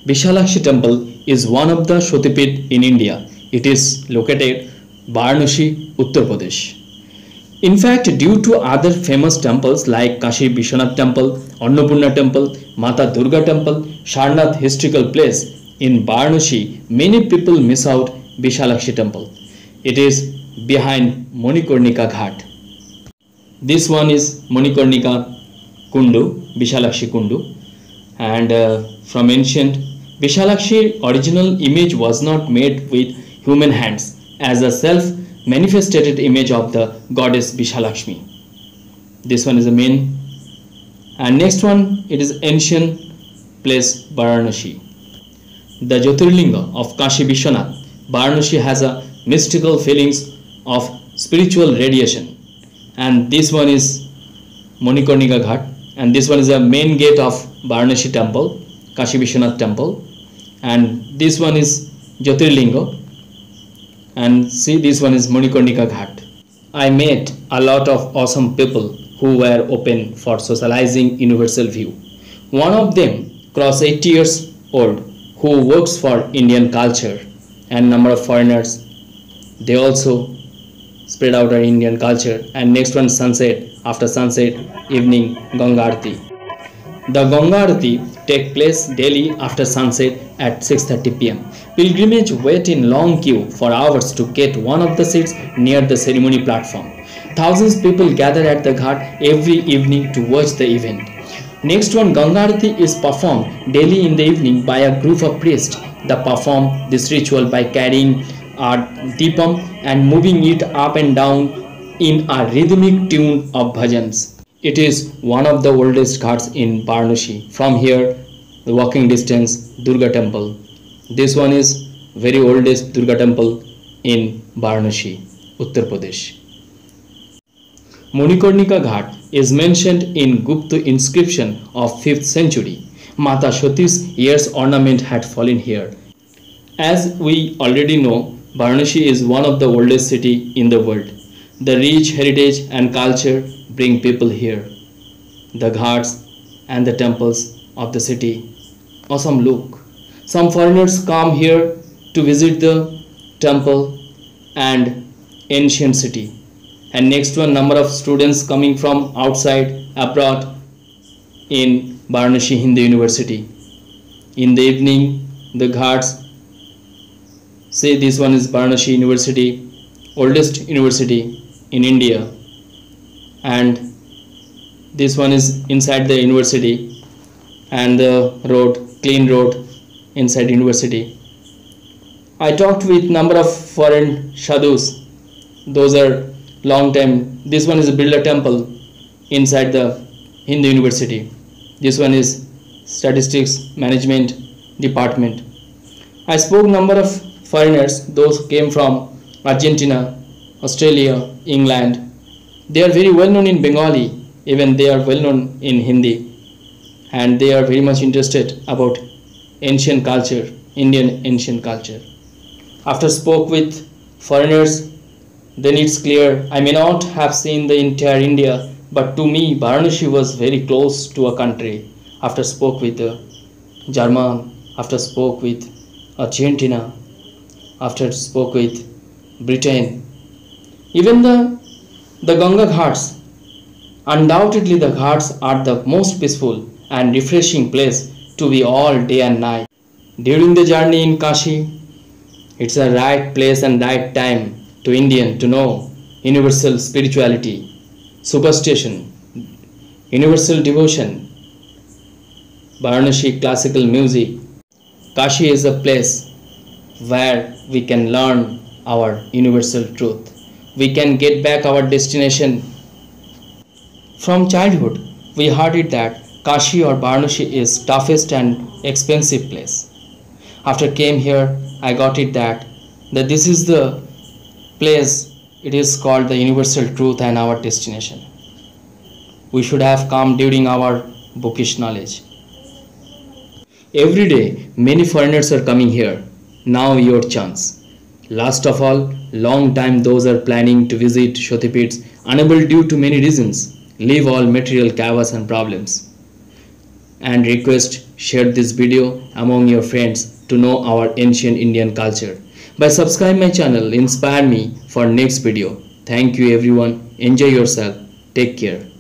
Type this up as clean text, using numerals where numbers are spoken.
Vishalakshi temple is one of the Shaktipith in India. It is located Varanasi, Uttar Pradesh. In fact, due to other famous temples like Kashi Vishwanath Temple, Annapurna Temple, Mata Durga Temple, Sarnath historical place in Varanasi, many people miss out Vishalakshi Temple. It is behind Manikarnika Ghat. This one is Manikarnika Kundu, Vishalakshi Kundu, and from ancient Vishalakshi original image was not made with human hands as a self-manifested image of the goddess Vishalakshmi. This one is the main, and next one it is ancient place Varanasi. The Jyotirlinga of Kashi Vishwanath, Varanasi has a mystical feelings of spiritual radiation, and this one is Manikarnika Ghat, and this one is the main gate of Varanasi temple, Kashi Vishwanath temple, and this one is Jyotirlinga, and see this one is Manikarnika Ghat. I met a lot of awesome people who were open for socializing universal view. One of them crossed 80 years old who works for Indian culture, and number of foreigners, they also spread out our Indian culture. And next one sunset, after sunset evening Ganga Aarti. The Ganga Aarti take place daily after sunset at 6:30 p.m. Pilgrimage wait in long queue for hours to get one of the seats near the ceremony platform. Thousands of people gather at the ghat every evening to watch the event. Next one, Ganga Aarti is performed daily in the evening by a group of priests. They perform this ritual by carrying a deepam and moving it up and down in a rhythmic tune of bhajans. It is one of the oldest ghats in Varanasi. From here, the walking distance, Durga temple. This one is very oldest Durga temple in Varanasi, Uttar Pradesh. Manikarnika Ghat is mentioned in Gupta inscription of 5th century. Mata Sati's ears ornament had fallen here. As we already know, Varanasi is one of the oldest city in the world. The rich heritage and culture bring people here. The ghats and the temples of the city, awesome look. Some foreigners come here to visit the temple and ancient city. And next one, number of students coming from outside abroad in Varanasi Hindu University. In the evening, the ghats. Say this one is Varanasi University, oldest university in India, and this one is inside the university, and the road, clean road inside university. I talked with number of foreign sadhus. Those are long time. This one is a Birla temple inside the Hindu University. This one is statistics management department. I spoke number of foreigners, those came from Argentina, Australia, England. They are very well known in Bengali, even they are well known in Hindi, and they are very much interested about ancient culture, Indian ancient culture. After spoke with foreigners, then it's clear I may not have seen the entire India, but to me Varanasi was very close to a country. After spoke with German, after spoke with Argentina, after spoke with Britain, even the Ganga Ghats, undoubtedly the ghats are the most peaceful and refreshing place to be all day and night. During the journey in Kashi, it's a right place and right time to Indian to know universal spirituality, superstition, universal devotion, Varanasi classical music. Kashi is a place where we can learn our universal truth. We can get back our destination. From childhood, we heard it that Kashi or Varanasi is toughest and expensive place. After came here, I got it that this is the place, it is called the universal truth and our destination. We should have come during our bookish knowledge. Every day, many foreigners are coming here. Now your chance. Last of all, long time those are planning to visit Shaktipiths, unable due to many reasons, leave all material chaos and problems. and request share this video among your friends to know our ancient Indian culture. By subscribe my channel, inspire me for next video. Thank you everyone. Enjoy yourself. Take care.